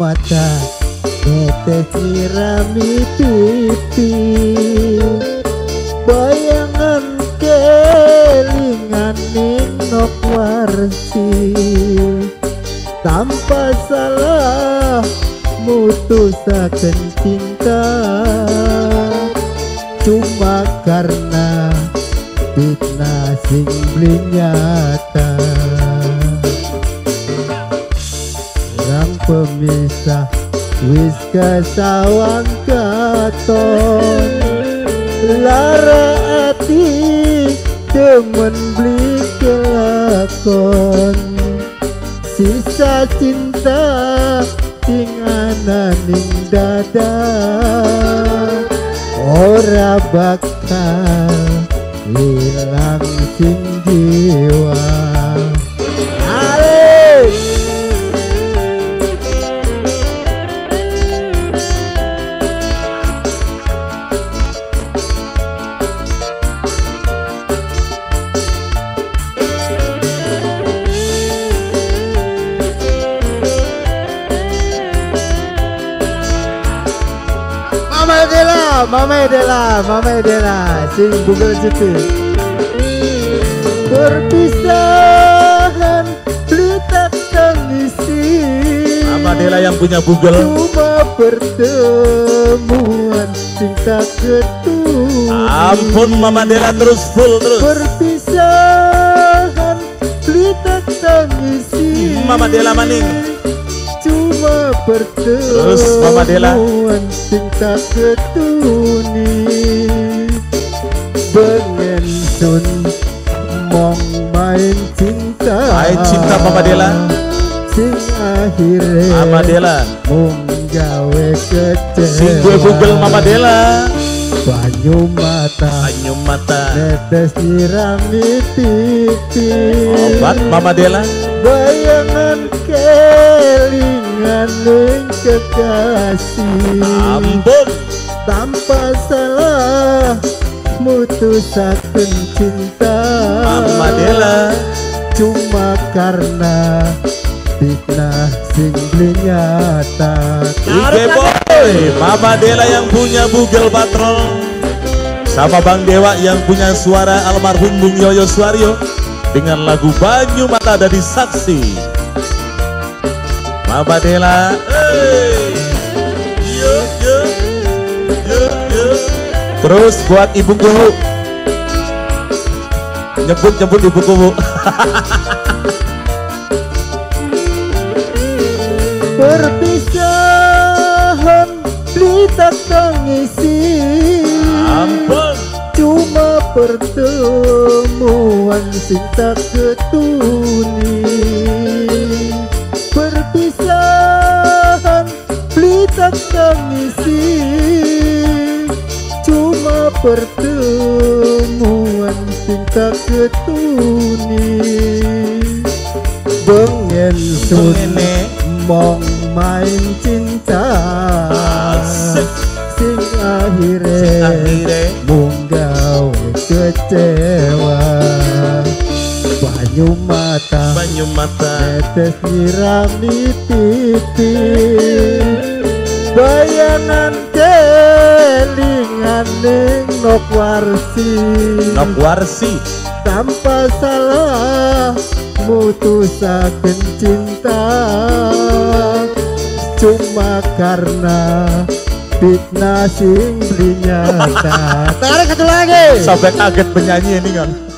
mata netes nyirami pipi bayangan kelingan nok warsi tanpa salah mutusaken cinta cuma karena fitnah sing nyata. Orang pemisah wis kasawang katon lara ati temen beli kelakon sisa cinta sing ana ning dada ora bakal hilang sing jiwa. Mama Dela, sing Google situ. Perpisahan litak tangisi. Mama Dela yang punya Google. Cuma pertemuan cinta ketemu. Ampun Mama Dela terus full terus. Perpisahan litak tangisi. Mama Dela maning. Cuma terus Mama Dela cinta ketuni bengen sun mong main cinta Mama Dela sing akhirnya Mama Dela mung gawe kecewa sing gue Google Mama Dela banyu mata netes nyirami pipi obat Mama Dela bayangan kelingan ning kekasih ampun tanpa salah mutusaken cinta Mama Dela cuma karena fitnah sing nyata. Oke boy, Mama Dela yang punya Google Patrol sama Bang Dewa yang punya suara almarhum Bung Yoyo Suaryo dengan lagu Banyu Mata dari Saksi. Mama Dela, terus buat Ibu Kubu, nyebut Ibu Kubu. Perpisahan litak tangisi ampun cuma pertemuan cinta ketuni perpisahan litak tangisi cuma pertemuan cinta ketuni bengen sun mong main cinta sing akhirnya munggaw kecewa banyu mata netes nyirami pipi bayangan kelingan ning nok warsi tanpa salah mutusaken cinta cuma karena fitnah sing nyata. Tarik satu lagi. Sampai kaget penyanyi ini kan.